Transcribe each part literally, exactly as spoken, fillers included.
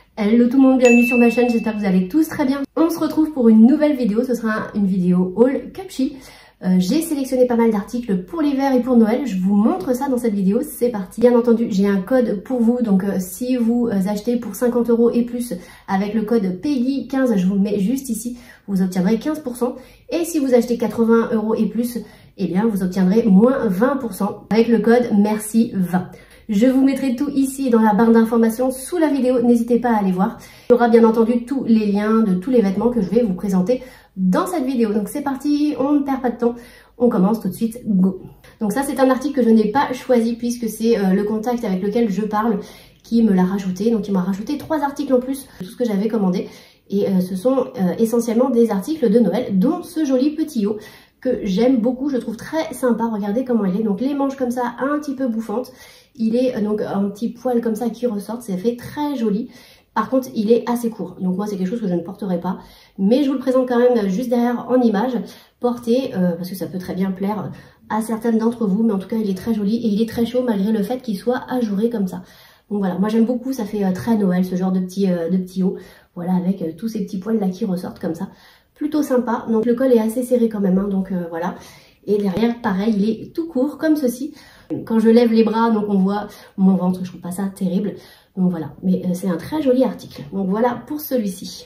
Hello tout le monde, bienvenue sur ma chaîne, j'espère que vous allez tous très bien. On se retrouve pour une nouvelle vidéo, ce sera une vidéo haul Cupshe. Euh, J'ai sélectionné pas mal d'articles pour l'hiver et pour Noël, je vous montre ça dans cette vidéo, c'est parti. Bien entendu, j'ai un code pour vous, donc euh, si vous euh, achetez pour cinquante euros et plus avec le code Peggy quinze, je vous le mets juste ici, vous obtiendrez quinze pour cent. Et si vous achetez quatre-vingts euros et plus, eh bien vous obtiendrez moins vingt pour cent avec le code Merci vingt. Je vous mettrai tout ici dans la barre d'informations sous la vidéo, n'hésitez pas à aller voir. Il y aura bien entendu tous les liens de tous les vêtements que je vais vous présenter dans cette vidéo. Donc c'est parti, on ne perd pas de temps, on commence tout de suite, go. Donc ça c'est un article que je n'ai pas choisi puisque c'est euh, le contact avec lequel je parle qui me l'a rajouté. Donc il m'a rajouté trois articles en plus de tout ce que j'avais commandé. Et euh, ce sont euh, essentiellement des articles de Noël, dont ce joli petit haut que j'aime beaucoup, je trouve très sympa. Regardez comment il est, donc les manches comme ça, un petit peu bouffantes. Il est euh, donc un petit poil comme ça qui ressort, c'est fait très joli. Par contre, il est assez court, donc moi c'est quelque chose que je ne porterai pas. Mais je vous le présente quand même juste derrière en image, porté, euh, parce que ça peut très bien plaire à certaines d'entre vous. Mais en tout cas, il est très joli et il est très chaud malgré le fait qu'il soit ajouré comme ça. Donc voilà, moi j'aime beaucoup, ça fait euh, très Noël ce genre de petit, euh, de petit haut. Voilà, avec euh, tous ces petits poils là qui ressortent comme ça. Plutôt sympa, donc le col est assez serré quand même, hein, donc euh, voilà. Et derrière, pareil, il est tout court comme ceci. Quand je lève les bras, donc on voit mon ventre, je trouve pas ça terrible. Donc voilà, mais euh, c'est un très joli article. Donc voilà pour celui-ci.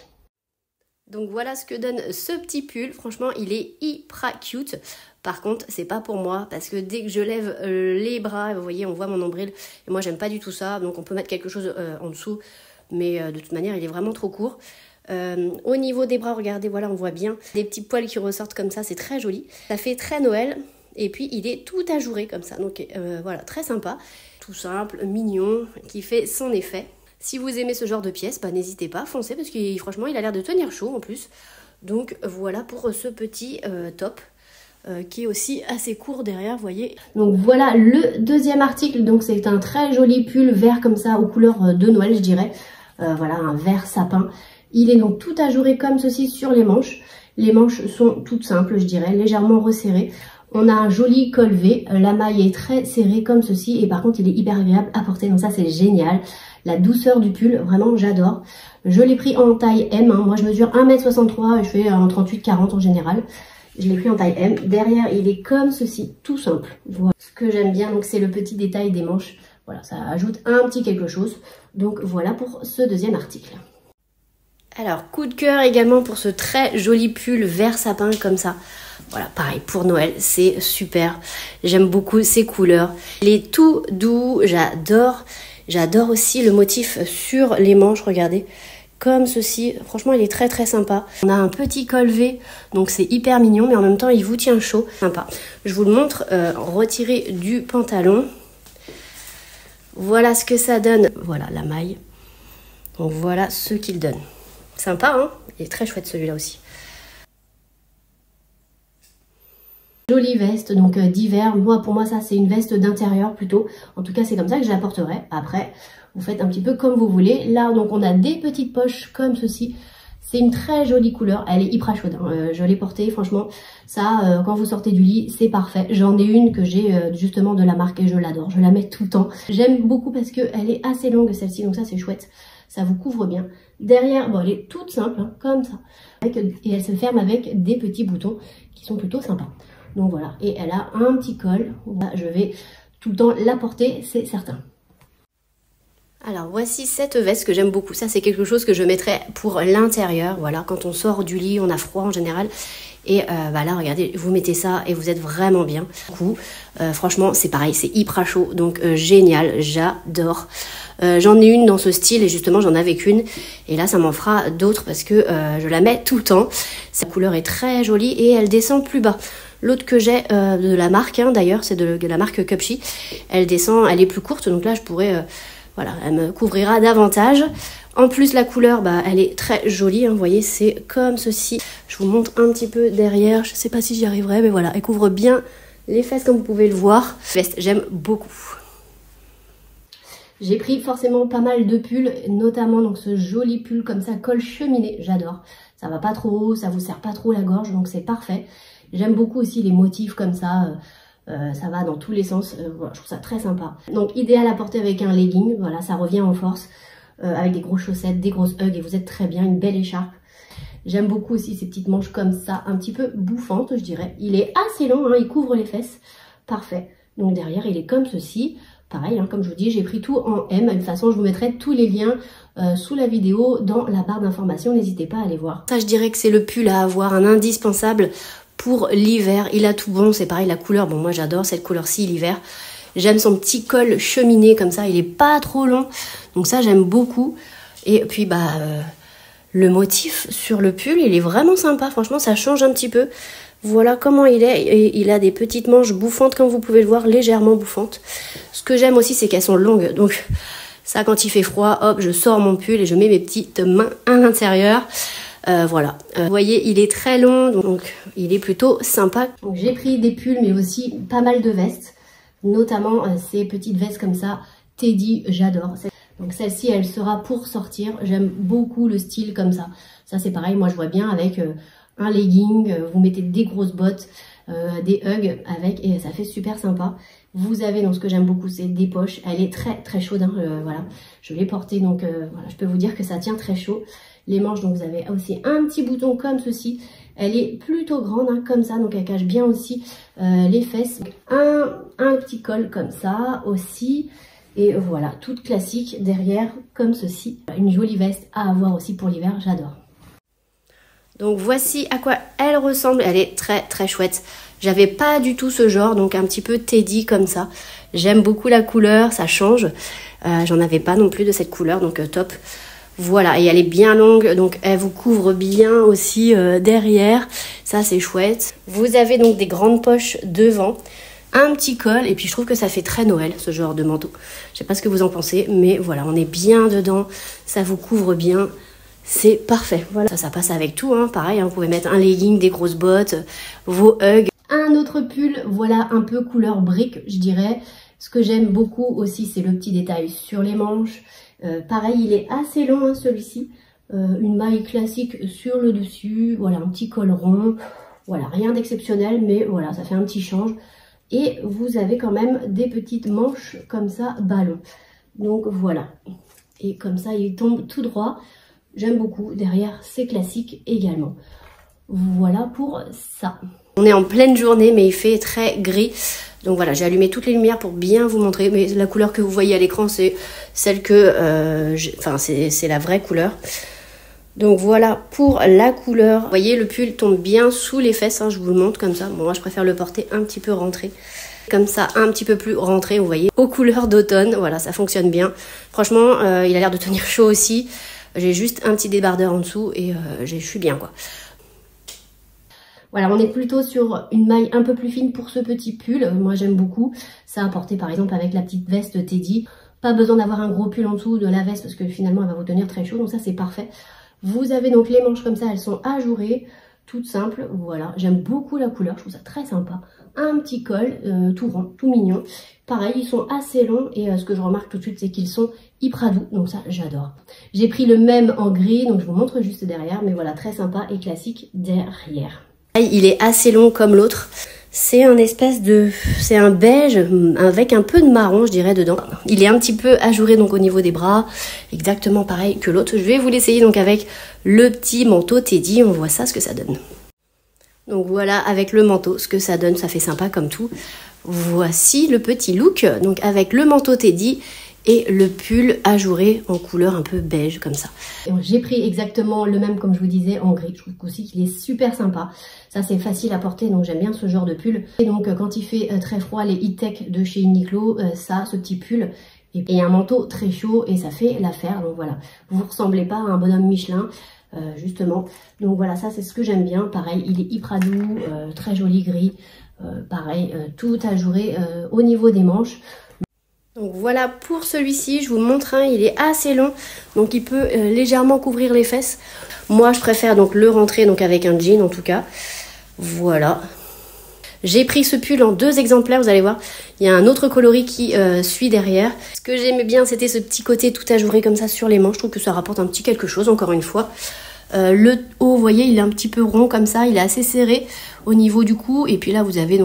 Donc voilà ce que donne ce petit pull. Franchement, il est hyper cute. Par contre, c'est pas pour moi parce que dès que je lève euh, les bras, vous voyez, on voit mon nombril. Et moi, j'aime pas du tout ça. Donc on peut mettre quelque chose euh, en dessous. Mais euh, de toute manière, il est vraiment trop court. Euh, au niveau des bras, regardez, voilà, on voit bien des petits poils qui ressortent comme ça. C'est très joli. Ça fait très Noël. Et puis, il est tout ajouré comme ça. Donc euh, voilà, très sympa. Tout simple, mignon, qui fait son effet. Si vous aimez ce genre de pièces, bah, n'hésitez pas, foncez parce que franchement il a l'air de tenir chaud en plus. Donc voilà pour ce petit euh, top euh, qui est aussi assez court derrière, vous voyez. Donc voilà le deuxième article, donc c'est un très joli pull vert comme ça aux couleurs de Noël je dirais. Euh, voilà, un vert sapin. Il est donc tout ajouré comme ceci sur les manches. Les manches sont toutes simples je dirais, légèrement resserrées. On a un joli col V, la maille est très serrée comme ceci et par contre il est hyper agréable à porter, donc ça c'est génial. La douceur du pull, vraiment j'adore. Je l'ai pris en taille M, hein. Moi je mesure un mètre soixante-trois et je fais en trente-huit quarante en général. Je l'ai pris en taille M. Derrière il est comme ceci, tout simple. Voilà. Ce que j'aime bien, donc c'est le petit détail des manches. Voilà, ça ajoute un petit quelque chose. Donc voilà pour ce deuxième article. Alors, coup de cœur également pour ce très joli pull vert sapin comme ça. Voilà, pareil, pour Noël, c'est super. J'aime beaucoup ces couleurs. Il est tout doux, j'adore. J'adore aussi le motif sur les manches, regardez. Comme ceci, franchement, il est très très sympa. On a un petit col V, donc c'est hyper mignon, mais en même temps, il vous tient chaud. Sympa. Je vous le montre, euh, retiré du pantalon. Voilà ce que ça donne. Voilà la maille. Donc voilà ce qu'il donne. Sympa, hein? Il est très chouette celui-là aussi. Jolie veste, donc euh, d'hiver. Moi, pour moi, ça, c'est une veste d'intérieur plutôt. En tout cas, c'est comme ça que je la porterai. Après, vous faites un petit peu comme vous voulez. Là, donc, on a des petites poches comme ceci. C'est une très jolie couleur. Elle est hyper chaude. Hein. Euh, je l'ai portée, franchement. Ça, euh, quand vous sortez du lit, c'est parfait. J'en ai une que j'ai euh, justement de la marque et je l'adore. Je la mets tout le temps. J'aime beaucoup parce qu'elle est assez longue, celle-ci. Donc ça, c'est chouette. Ça vous couvre bien. Derrière, bon, elle est toute simple, hein, comme ça. Avec, et elle se ferme avec des petits boutons qui sont plutôt sympas. Donc voilà, et elle a un petit col. Là, je vais tout le temps la porter, c'est certain. Alors voici cette veste que j'aime beaucoup. Ça c'est quelque chose que je mettrais pour l'intérieur. Voilà, quand on sort du lit, on a froid en général. Et euh, bah là, regardez, vous mettez ça et vous êtes vraiment bien. Du coup, euh, franchement, c'est pareil, c'est hyper chaud. Donc euh, génial, j'adore. Euh, j'en ai une dans ce style et justement j'en avais qu'une. Et là, ça m'en fera d'autres parce que euh, je la mets tout le temps. Sa couleur est très jolie et elle descend plus bas. L'autre que j'ai euh, de la marque, hein, d'ailleurs, c'est de, de la marque Cupshe. Elle descend, elle est plus courte, donc là je pourrais, euh, voilà, elle me couvrira davantage. En plus la couleur, bah, elle est très jolie, hein, vous voyez, c'est comme ceci. Je vous montre un petit peu derrière, je sais pas si j'y arriverai, mais voilà, elle couvre bien les fesses comme vous pouvez le voir. Veste, j'aime beaucoup. J'ai pris forcément pas mal de pulls, notamment donc ce joli pull comme ça, col cheminé, j'adore. Ça va pas trop haut, ça vous serre pas trop la gorge, donc c'est parfait. J'aime beaucoup aussi les motifs comme ça, euh, euh, ça va dans tous les sens, euh, voilà, je trouve ça très sympa. Donc idéal à porter avec un legging, voilà, ça revient en force. euh, avec des grosses chaussettes, des grosses hugs et vous êtes très bien, une belle écharpe. J'aime beaucoup aussi ces petites manches comme ça, un petit peu bouffantes, je dirais. Il est assez long, hein, il couvre les fesses, parfait. Donc derrière, il est comme ceci. Pareil, hein, comme je vous dis, j'ai pris tout en M. De toute façon, je vous mettrai tous les liens euh, sous la vidéo dans la barre d'informations. N'hésitez pas à aller voir. Ça, je dirais que c'est le pull à avoir, un indispensable pour l'hiver. Il a tout bon, c'est pareil, la couleur. Bon, moi, j'adore cette couleur-ci l'hiver. J'aime son petit col cheminé comme ça. Il est pas trop long. Donc ça, j'aime beaucoup. Et puis, bah... Euh, le motif sur le pull, il est vraiment sympa. Franchement, ça change un petit peu. Voilà comment il est. Et il a des petites manches bouffantes, comme vous pouvez le voir, légèrement bouffantes. Ce que j'aime aussi, c'est qu'elles sont longues. Donc, ça, quand il fait froid, hop, je sors mon pull et je mets mes petites mains à l'intérieur. Euh, voilà. Euh, vous voyez, il est très long, donc il est plutôt sympa. Donc, j'ai pris des pulls, mais aussi pas mal de vestes. Notamment euh, ces petites vestes comme ça. Teddy, j'adore. Donc celle-ci, elle sera pour sortir. J'aime beaucoup le style comme ça. Ça, c'est pareil. Moi, je vois bien avec euh, un legging. Euh, vous mettez des grosses bottes, euh, des hugs avec et ça fait super sympa. Vous avez, donc ce que j'aime beaucoup, c'est des poches. Elle est très, très chaude. Hein, euh, voilà. Je l'ai portée, donc euh, voilà, je peux vous dire que ça tient très chaud. Les manches, donc vous avez aussi un petit bouton comme ceci. Elle est plutôt grande, hein, comme ça. Donc elle cache bien aussi euh, les fesses. Un, un petit col comme ça aussi. Et voilà, toute classique derrière, comme ceci. Une jolie veste à avoir aussi pour l'hiver, j'adore. Donc voici à quoi elle ressemble. Elle est très très chouette. J'avais pas du tout ce genre, donc un petit peu Teddy comme ça. J'aime beaucoup la couleur, ça change. Euh, J'en avais pas non plus de cette couleur, donc euh, top. Voilà, et elle est bien longue, donc elle vous couvre bien aussi euh, derrière. Ça, c'est chouette. Vous avez donc des grandes poches devant. Un petit col, et puis je trouve que ça fait très Noël, ce genre de manteau. Je sais pas ce que vous en pensez, mais voilà, on est bien dedans, ça vous couvre bien, c'est parfait. Voilà, ça, ça passe avec tout, hein. Pareil, hein, vous pouvez mettre un legging, des grosses bottes, vos hugs. Un autre pull, voilà, un peu couleur brique, je dirais. Ce que j'aime beaucoup aussi, c'est le petit détail sur les manches. Euh, pareil, il est assez long, hein, celui-ci. Euh, une maille classique sur le dessus, voilà, un petit col rond. Voilà, rien d'exceptionnel, mais voilà, ça fait un petit change. Et vous avez quand même des petites manches comme ça, ballon. Donc voilà. Et comme ça, il tombe tout droit. J'aime beaucoup. Derrière, c'est classique également. Voilà pour ça. On est en pleine journée, mais il fait très gris. Donc voilà, j'ai allumé toutes les lumières pour bien vous montrer. Mais la couleur que vous voyez à l'écran, c'est celle que... Euh, enfin, c'est la vraie couleur. Donc voilà pour la couleur. Vous voyez, le pull tombe bien sous les fesses, hein, je vous le montre comme ça. Bon, moi je préfère le porter un petit peu rentré. Comme ça, un petit peu plus rentré, vous voyez, aux couleurs d'automne. Voilà, ça fonctionne bien. Franchement, euh, il a l'air de tenir chaud aussi. J'ai juste un petit débardeur en dessous et euh, je suis bien, quoi. Voilà, on est plutôt sur une maille un peu plus fine pour ce petit pull. Moi, j'aime beaucoup. Ça à porter, par exemple, avec la petite veste Teddy. Pas besoin d'avoir un gros pull en dessous de la veste parce que finalement, elle va vous tenir très chaud. Donc ça, c'est parfait. Vous avez donc les manches comme ça, elles sont ajourées, toutes simples, voilà. J'aime beaucoup la couleur, je trouve ça très sympa. Un petit col, euh, tout rond, tout mignon. Pareil, ils sont assez longs et euh, ce que je remarque tout de suite, c'est qu'ils sont hyper doux, donc ça, j'adore. J'ai pris le même en gris, donc je vous montre juste derrière, mais voilà, très sympa et classique derrière. Il est assez long comme l'autre. C'est un espèce de... c'est un beige avec un peu de marron, je dirais, dedans. Il est un petit peu ajouré donc au niveau des bras. Exactement pareil que l'autre. Je vais vous l'essayer donc avec le petit manteau Teddy. On voit ça, ce que ça donne. Donc voilà, avec le manteau, ce que ça donne. Ça fait sympa comme tout. Voici le petit look. Donc avec le manteau Teddy et le pull ajouré en couleur un peu beige comme ça. J'ai pris exactement le même, comme je vous disais, en gris. Je trouve aussi qu'il est super sympa. Ça, c'est facile à porter, donc j'aime bien ce genre de pull. Et donc, quand il fait très froid, les e-tech de chez Uniqlo, ça, ce petit pull, et un manteau très chaud, et ça fait l'affaire. Donc voilà, vous ne ressemblez pas à un bonhomme Michelin, euh, justement. Donc voilà, ça, c'est ce que j'aime bien. Pareil, il est hyper doux, euh, très joli gris. Euh, pareil, euh, tout ajouré euh, au niveau des manches. Donc voilà pour celui-ci, je vous montre un, il est assez long, donc il peut euh, légèrement couvrir les fesses. Moi je préfère donc le rentrer donc avec un jean en tout cas. Voilà. J'ai pris ce pull en deux exemplaires, vous allez voir. Il y a un autre coloris qui euh, suit derrière. Ce que j'aimais bien, c'était ce petit côté tout ajouré comme ça sur les manches. Je trouve que ça rapporte un petit quelque chose, encore une fois. Euh, le haut, vous voyez, il est un petit peu rond comme ça, il est assez serré au niveau du cou. Et puis là, vous avez donc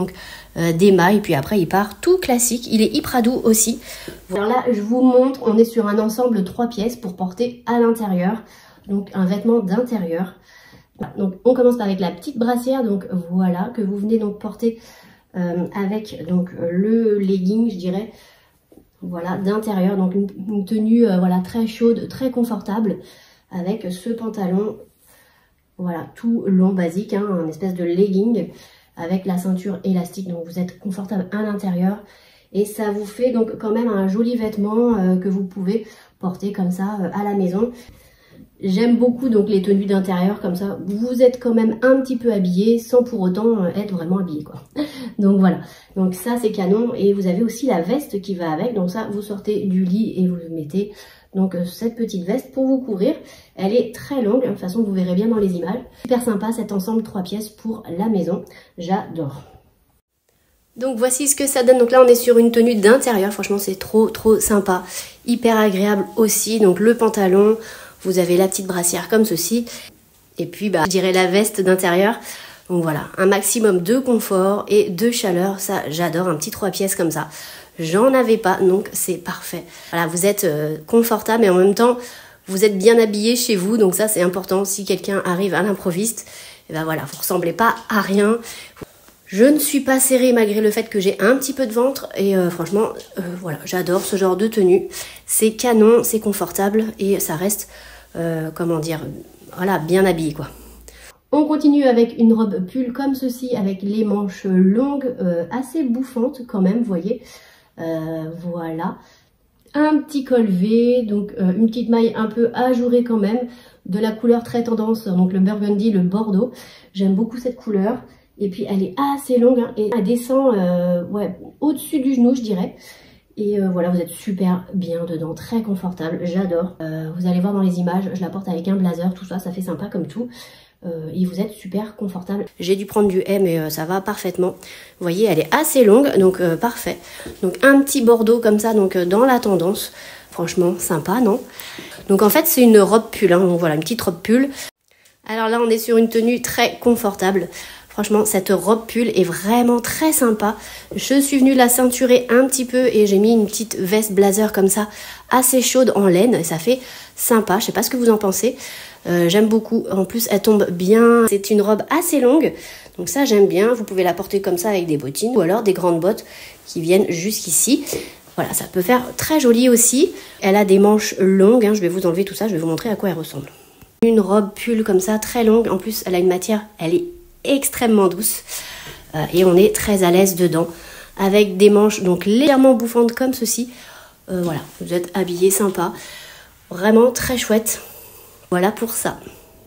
euh, des mailles, puis après il part tout classique. Il est hyper doux aussi. Alors là, je vous montre, on est sur un ensemble trois pièces pour porter à l'intérieur, donc un vêtement d'intérieur. Donc on commence avec la petite brassière, donc voilà, que vous venez donc porter euh, avec donc le legging, je dirais, voilà, d'intérieur. Donc une, une tenue euh, voilà, très chaude, très confortable, avec ce pantalon, voilà, tout long basique, hein, un espèce de legging avec la ceinture élastique, donc vous êtes confortable à l'intérieur. Et ça vous fait donc quand même un joli vêtement euh, que vous pouvez porter comme ça euh, à la maison. J'aime beaucoup donc les tenues d'intérieur comme ça, vous êtes quand même un petit peu habillé sans pour autant être vraiment habillé quoi. Donc voilà, donc ça c'est canon. Et vous avez aussi la veste qui va avec, donc ça vous sortez du lit et vous mettez donc cette petite veste pour vous couvrir. Elle est très longue, de toute façon vous verrez bien dans les images. Super sympa cet ensemble trois pièces pour la maison, j'adore. Donc voici ce que ça donne. Donc là on est sur une tenue d'intérieur, franchement c'est trop trop sympa, hyper agréable aussi. Donc le pantalon, vous avez la petite brassière comme ceci. Et puis, bah, je dirais la veste d'intérieur. Donc voilà, un maximum de confort et de chaleur. Ça, j'adore, un petit trois pièces comme ça. J'en avais pas, donc c'est parfait. Voilà, vous êtes euh, confortable et en même temps, vous êtes bien habillé chez vous. Donc ça, c'est important. Si quelqu'un arrive à l'improviste, et ben voilà, vous ressemblez pas à rien. Je ne suis pas serrée malgré le fait que j'ai un petit peu de ventre. Et euh, franchement, euh, voilà, j'adore ce genre de tenue. C'est canon, c'est confortable et ça reste... Euh, comment dire, voilà, bien habillé quoi. On continue avec une robe pull comme ceci, avec les manches longues, euh, assez bouffantes quand même, vous voyez. Euh, voilà, un petit col V, donc euh, une petite maille un peu ajourée quand même, de la couleur très tendance, donc le burgundy, le bordeaux. J'aime beaucoup cette couleur. Et puis elle est assez longue hein, et elle descend euh, ouais, au-dessus du genou, je dirais. Et euh, voilà, vous êtes super bien dedans, très confortable, j'adore. Euh, vous allez voir dans les images, je la porte avec un blazer, tout ça, ça fait sympa comme tout. Euh, et vous êtes super confortable. J'ai dû prendre du M mais euh, ça va parfaitement. Vous voyez, elle est assez longue, donc euh, parfait. Donc un petit bordeaux comme ça, donc euh, dans la tendance. Franchement, sympa, non? Donc en fait, c'est une robe pull, hein, donc voilà, une petite robe pull. Alors là, on est sur une tenue très confortable. Franchement, cette robe pull est vraiment très sympa. Je suis venue la ceinturer un petit peu et j'ai mis une petite veste blazer comme ça, assez chaude en laine. Et ça fait sympa, je sais pas ce que vous en pensez. Euh, j'aime beaucoup. En plus, elle tombe bien. C'est une robe assez longue. Donc ça, j'aime bien. Vous pouvez la porter comme ça avec des bottines ou alors des grandes bottes qui viennent jusqu'ici. Voilà, ça peut faire très joli aussi. Elle a des manches longues. Hein. Je vais vous enlever tout ça. Je vais vous montrer à quoi elle ressemble. Une robe pull comme ça, très longue. En plus, elle a une matière, elle est extrêmement douce euh, et on est très à l'aise dedans avec des manches donc légèrement bouffantes comme ceci. Euh, voilà, vous êtes habillé sympa, vraiment très chouette. Voilà pour ça.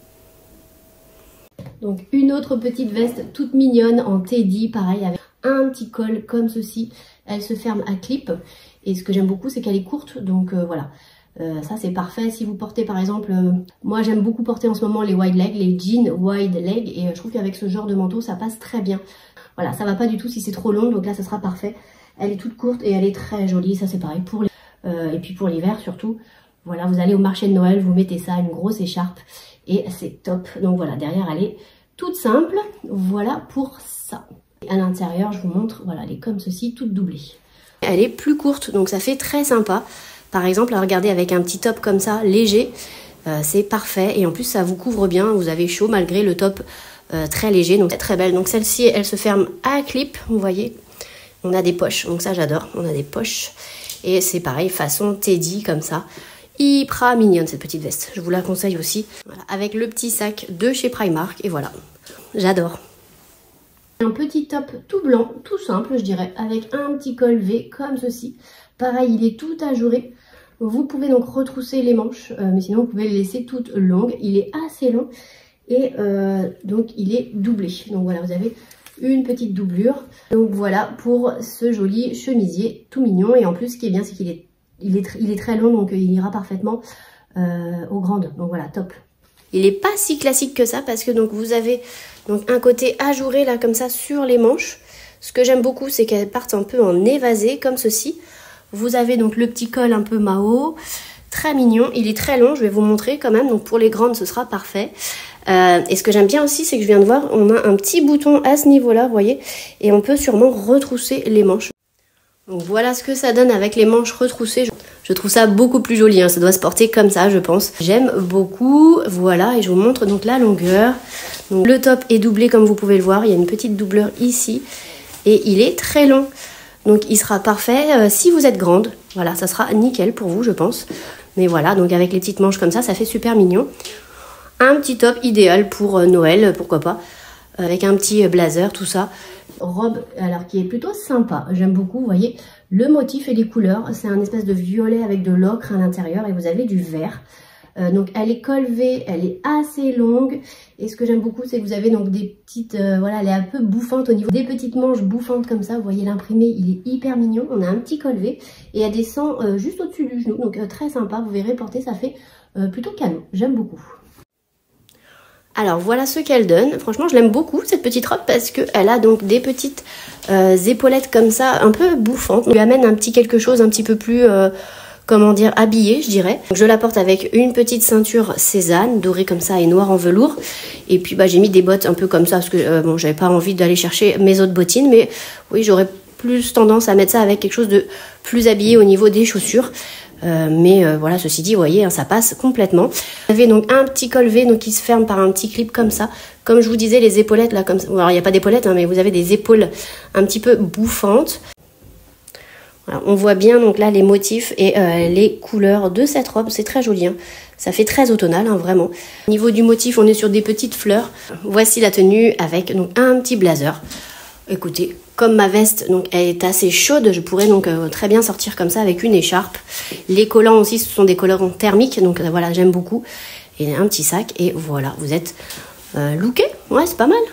Donc une autre petite veste toute mignonne en teddy, pareil avec un petit col comme ceci. Elle se ferme à clip et ce que j'aime beaucoup c'est qu'elle est courte, donc euh, voilà. Euh, ça c'est parfait si vous portez par exemple, euh, moi j'aime beaucoup porter en ce moment les wide leg, les jeans wide leg et euh, je trouve qu'avec ce genre de manteau ça passe très bien. Voilà, ça va pas du tout si c'est trop long, donc là ça sera parfait. Elle est toute courte et elle est très jolie, ça c'est pareil pour les... Euh, et puis pour l'hiver surtout. Voilà, vous allez au marché de Noël, vous mettez ça, une grosse écharpe et c'est top. Donc voilà, derrière elle est toute simple, voilà pour ça. Et à l'intérieur je vous montre, voilà, elle est comme ceci, toute doublée. Elle est plus courte donc ça fait très sympa. Par exemple, à regarder avec un petit top comme ça, léger, euh, c'est parfait. Et en plus, ça vous couvre bien, vous avez chaud malgré le top euh, très léger. Donc, c'est très belle. Donc, celle-ci, elle se ferme à clip, vous voyez. On a des poches, donc ça, j'adore. On a des poches. Et c'est pareil, façon teddy, comme ça. Hyper mignonne, cette petite veste. Je vous la conseille aussi. Voilà, avec le petit sac de chez Primark. Et voilà, j'adore. Un petit top tout blanc, tout simple, je dirais, avec un petit col V, comme ceci. Pareil, il est tout ajouré. Vous pouvez donc retrousser les manches, euh, mais sinon vous pouvez les laisser toutes longues. Il est assez long et euh, donc il est doublé. Donc voilà, vous avez une petite doublure. Donc voilà pour ce joli chemisier tout mignon. Et en plus, ce qui est bien, c'est qu'il est, il est, il est très long, donc il ira parfaitement euh, aux grandes. Donc voilà, top. Il n'est pas si classique que ça parce que donc vous avez donc un côté ajouré là comme ça sur les manches. Ce que j'aime beaucoup, c'est qu'elles partent un peu en évasé comme ceci. Vous avez donc le petit col un peu Mao, très mignon. Il est très long, je vais vous montrer quand même. Donc pour les grandes, ce sera parfait. Euh, et ce que j'aime bien aussi, c'est que je viens de voir, on a un petit bouton à ce niveau-là, vous voyez, et on peut sûrement retrousser les manches. Donc voilà ce que ça donne avec les manches retroussées. Je trouve ça beaucoup plus joli, hein. Ça doit se porter comme ça, je pense. J'aime beaucoup, voilà, et je vous montre donc la longueur. Donc, le top est doublé comme vous pouvez le voir, il y a une petite doubleur ici, et il est très long. Donc il sera parfait euh, si vous êtes grande, voilà, ça sera nickel pour vous, je pense. Mais voilà, donc avec les petites manches comme ça, ça fait super mignon. Un petit top idéal pour euh, Noël, pourquoi pas, avec un petit blazer, tout ça. Robe, alors qui est plutôt sympa, j'aime beaucoup, vous voyez, le motif et les couleurs, c'est un espèce de violet avec de l'ocre à l'intérieur et vous avez du vert. Euh, donc elle est col V, elle est assez longue et ce que j'aime beaucoup c'est que vous avez donc des petites, euh, voilà, elle est un peu bouffante au niveau des petites manches bouffantes comme ça, vous voyez l'imprimé, il est hyper mignon, on a un petit col V et elle descend euh, juste au-dessus du genou, donc euh, très sympa, vous verrez porter, ça fait euh, plutôt canon, j'aime beaucoup. Alors voilà ce qu'elle donne, franchement je l'aime beaucoup cette petite robe parce qu'elle a donc des petites euh, épaulettes comme ça, un peu bouffantes, on lui amène un petit quelque chose un petit peu plus... Euh, comment dire, habillée, je dirais. Donc, je la porte avec une petite ceinture Cézanne, dorée comme ça et noire en velours. Et puis, bah, j'ai mis des bottes un peu comme ça, parce que, euh, bon, j'avais pas envie d'aller chercher mes autres bottines, mais oui, j'aurais plus tendance à mettre ça avec quelque chose de plus habillé au niveau des chaussures. Euh, mais euh, voilà, ceci dit, vous voyez, hein, ça passe complètement. Vous avez donc un petit col V, donc qui se ferme par un petit clip comme ça. Comme je vous disais, les épaulettes, là, comme ça. Alors, il n'y a pas d'épaulettes, hein, mais vous avez des épaules un petit peu bouffantes. Voilà, on voit bien donc là les motifs et euh, les couleurs de cette robe, c'est très joli, hein. Ça fait très automnal, hein, vraiment. Au niveau du motif, on est sur des petites fleurs. Voici la tenue avec donc un petit blazer. Écoutez, comme ma veste donc elle est assez chaude, je pourrais donc euh, très bien sortir comme ça avec une écharpe. Les collants aussi, ce sont des collants thermiques, donc euh, voilà, j'aime beaucoup. Et un petit sac et voilà, vous êtes euh, looké, ouais, c'est pas mal.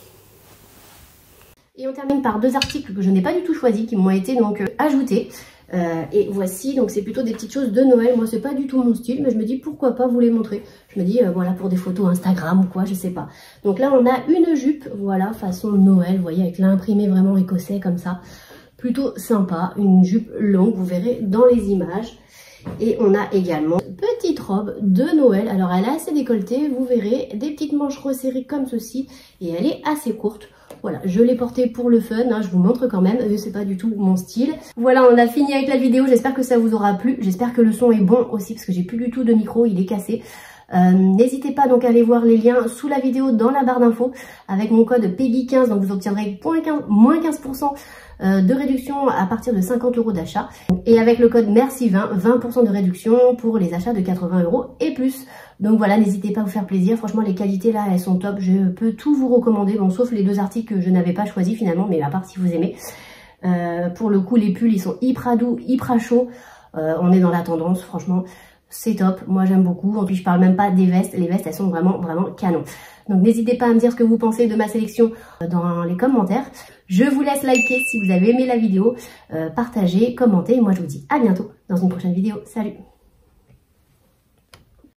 Et on termine par deux articles que je n'ai pas du tout choisis, qui m'ont été donc euh, ajoutés. Euh, et voici, donc c'est plutôt des petites choses de Noël. Moi, c'est pas du tout mon style, mais je me dis pourquoi pas vous les montrer. Je me dis, euh, voilà, pour des photos Instagram ou quoi, je sais pas. Donc là, on a une jupe, voilà, façon Noël, vous voyez, avec l'imprimé vraiment écossais comme ça. Plutôt sympa, une jupe longue, vous verrez dans les images. Et on a également une petite robe de Noël. Alors, elle est assez décolletée, vous verrez, des petites manches resserrées comme ceci. Et elle est assez courte. Voilà, je l'ai portée pour le fun, hein, je vous montre quand même, c'est pas du tout mon style. Voilà, on a fini avec la vidéo, j'espère que ça vous aura plu, j'espère que le son est bon aussi, parce que j'ai plus du tout de micro, il est cassé. Euh, N'hésitez pas donc à aller voir les liens sous la vidéo dans la barre d'infos, avec mon code Peggy quinze, donc vous obtiendrez moins quinze pour cent de réduction à partir de cinquante euros d'achat. Et avec le code Merci vingt, vingt pour cent de réduction pour les achats de quatre-vingts euros et plus. Donc voilà, n'hésitez pas à vous faire plaisir. Franchement, les qualités là, elles sont top. Je peux tout vous recommander. Bon, sauf les deux articles que je n'avais pas choisis finalement, mais à part si vous aimez. Euh, pour le coup, les pulls, ils sont hyper doux, hyper chauds. Euh, on est dans la tendance, franchement. C'est top, moi j'aime beaucoup. En plus, je parle même pas des vestes. Les vestes, elles sont vraiment, vraiment canon. Donc n'hésitez pas à me dire ce que vous pensez de ma sélection dans les commentaires. Je vous laisse liker si vous avez aimé la vidéo, euh, partager, commenter. Et moi, je vous dis à bientôt dans une prochaine vidéo. Salut!